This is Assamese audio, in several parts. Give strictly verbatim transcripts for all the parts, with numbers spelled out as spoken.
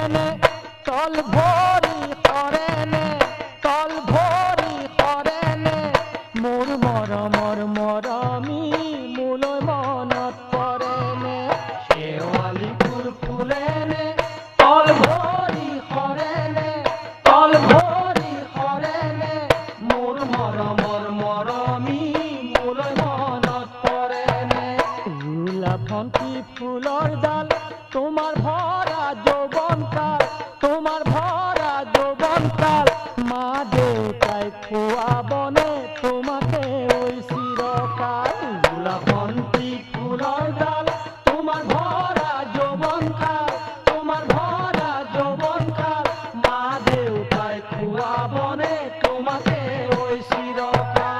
ফুলেনে তল ভৰি কৰেনে তল ভৰি কৰেনে মোৰ মৰমৰ মৰমী মোলৈ মনত পৰেনে শেৱালি ফুল ফুলেনে তল ভৰি কৰেনে তল ভৰি কৰেনে মোৰ মৰমৰ মৰমী মোলৈ মনত পৰেনে ৰুলা ভণ্টি ফুলৰ ডাল তোমার ভরা যৌবন কাল তোমার ভরা যৌবন কাল মা দেউতাই খুয়াবনে তোমাকে ওই চিরকাল ৰুলা ভণ্টি ফুলৰ ডাল তোমার ভরা যৌবন কাল তোমার ভরা যৌবন কাল মা দেউতাই খুয়াবনে তোমাকে ওই চিরকাল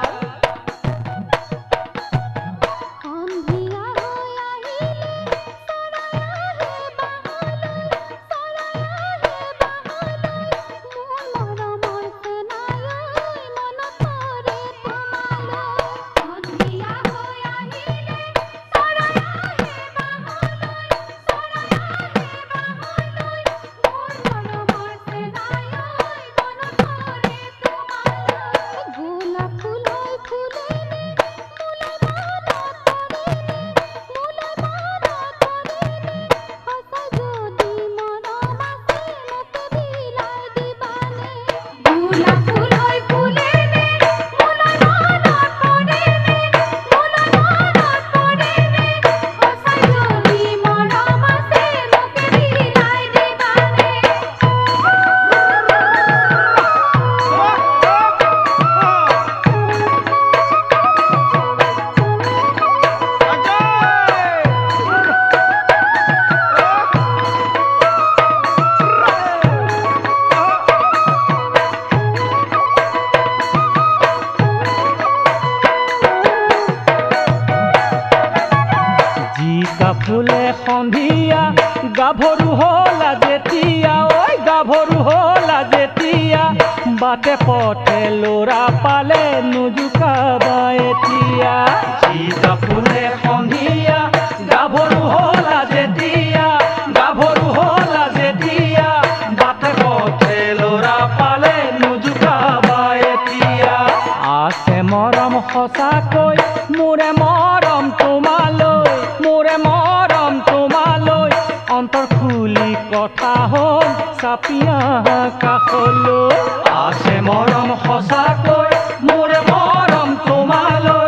ফুলে সন্ধিয়া গাভৰু হলা যেতিয়া ঐ গাভৰু হলা যেতিয়া বাটে পথে লৰা পালে নুজুকাবা এতিয়া সীতা ফুলে সন্ধিয়া গাভৰু হলা যেতিয়া গাভৰু হলা যেতিয়া বাটে পথে লৰা পালে নুজুকাবা এতিয়া আছে মৰম সঁচাকৈ মোৰে মৰম তোমালৈ মোৰে মৰম তোমালৈ অন্তৰ খুলি কথা হ'ল চাপিয়া কাষলৈ আছে মৰম সঁচাকৈ মোৰে মৰম তোমালৈ